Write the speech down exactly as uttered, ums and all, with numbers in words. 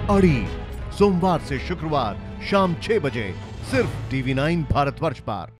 अड़ी, सोमवार से शुक्रवार शाम छह बजे सिर्फ टीवी नाइन भारतवर्ष पर।